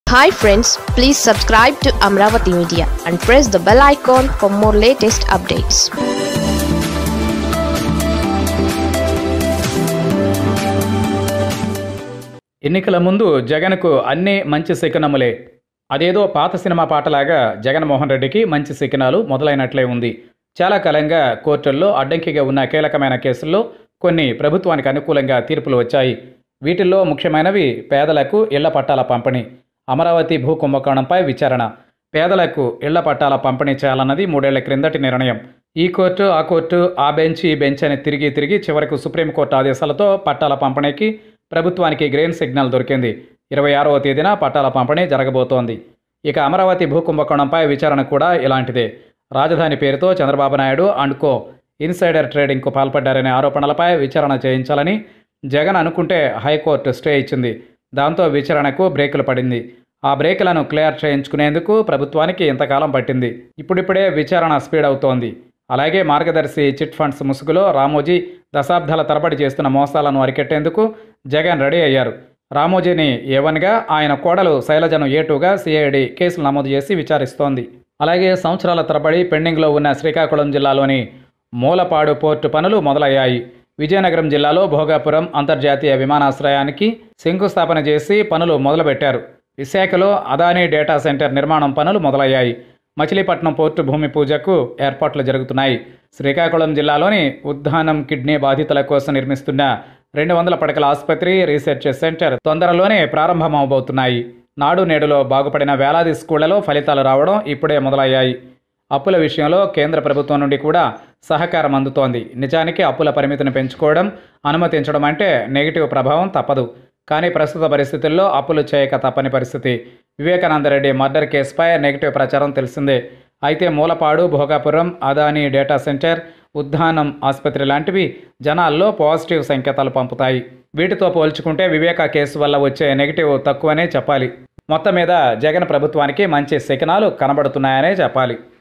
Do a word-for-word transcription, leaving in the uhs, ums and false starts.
Hi friends, please subscribe to Amaravathi Media and press the bell icon for more latest updates. ఎన్నికల ముందు జగన్కు అన్ని మంచి శకునములే. అదేదో పాత సినిమా పాటలాగా జగన్మోహన్ రెడ్డికి మంచి శకునాలు మొదలైనట్లే ఉంది. చాలా కాలంగా కోర్టుల్లో అడ్డంకిగా ఉన్న కీలకమైన కేసుల్లో కొన్ని ప్రభుత్వానికి అనుకూలంగా తీర్పులు వచ్చాయి. వీటిల్లో ముఖ్యమైనవి పేదలకు ఇళ్ల పట్టాల పంపిణీ, అమరావతి భూ కుంభకోణంపై విచారణ. పేదలకు ఇళ్ల పట్టాల పంపిణీ చేయాలన్నది మూడేళ్ల క్రిందటి నిర్ణయం. ఈ కోర్టు ఆ కోర్టు, ఆ బెంచ్ ఈ బెంచ్ అని తిరిగి తిరిగి చివరకు సుప్రీంకోర్టు ఆదేశాలతో పట్టాల పంపిణీకి ప్రభుత్వానికి గ్రీన్ సిగ్నల్ దొరికింది. ఇరవై ఆరవ తేదీన పట్టాల పంపిణీ జరగబోతోంది. ఇక అమరావతి భూ కుంభకోణంపై విచారణ కూడా ఇలాంటిదే. రాజధాని పేరుతో Chandrababu Naidu and co insider ట్రేడింగ్కు పాల్పడ్డారనే ఆరోపణలపై విచారణ చేయించాలని జగన్ అనుకుంటే హైకోర్టు స్టే ఇచ్చింది. దాంతో విచారణకు బ్రేకులు పడింది. ఆ బ్రేకులను క్లియర్ చేయించుకునేందుకు ప్రభుత్వానికి ఇంతకాలం పట్టింది. ఇప్పుడిప్పుడే విచారణ స్పీడ్ అవుతోంది. అలాగే మార్గదర్శి చిట్ ఫండ్స్ ముసుగులో రామోజీ దశాబ్దాల తరబడి చేస్తున్న మోసాలను అరికెట్టేందుకు జగన్ రెడీ అయ్యారు. రామోజీని ఏ వన్గా, ఆయన కోడలు శైలజను ఏ టూగా సిఐడి కేసులు నమోదు చేసి విచారిస్తోంది. అలాగే సంవత్సరాల తరబడి పెండింగ్లో ఉన్న శ్రీకాకుళం జిల్లాలోని మూలపాడు పోర్టు పనులు మొదలయ్యాయి. విజయనగరం జిల్లాలో భోగాపురం అంతర్జాతీయ విమానాశ్రయానికి శంకుస్థాపన చేసి పనులు మొదలుపెట్టారు. విశాఖలో అదానీ డేటా సెంటర్ నిర్మాణం పనులు మొదలయ్యాయి. మచిలీపట్నం పోర్టు భూమి పూజకు ఏర్పాట్లు జరుగుతున్నాయి. శ్రీకాకుళం జిల్లాలోని ఉద్దానం కిడ్నీ బాధితుల కోసం నిర్మిస్తున్న రెండు వందల పడకల ఆసుపత్రి, రీసెర్చ్ సెంటర్ తొందరలోనే ప్రారంభమవబోతున్నాయి. నాడు నేడులో బాగుపడిన వేలాది స్కూళ్లలో ఫలితాలు రావడం ఇప్పుడే మొదలయ్యాయి. అప్పుల విషయంలో కేంద్ర ప్రభుత్వం నుండి కూడా సహకారం అందుతోంది. నిజానికి అప్పుల పరిమితిని పెంచుకోవడం, అనుమతించడం అంటే నెగిటివ్ ప్రభావం తప్పదు. కానీ ప్రస్తుత పరిస్థితుల్లో అప్పులు చేయక తప్పని పరిస్థితి. వివేకానందరెడ్డి మర్డర్ కేసుపై నెగిటివ్ ప్రచారం తెలిసిందే. అయితే మూలపాడు, భోగాపురం, అదానీ డేటా సెంటర్, ఉద్దానం ఆసుపత్రి లాంటివి జనాల్లో పాజిటివ్ సంకేతాలు పంపుతాయి. వీటితో పోల్చుకుంటే వివేక కేసు వల్ల వచ్చే నెగిటివ్ తక్కువనే చెప్పాలి. మొత్తం మీద జగన్ ప్రభుత్వానికి మంచి శకునాలు కనబడుతున్నాయనే చెప్పాలి.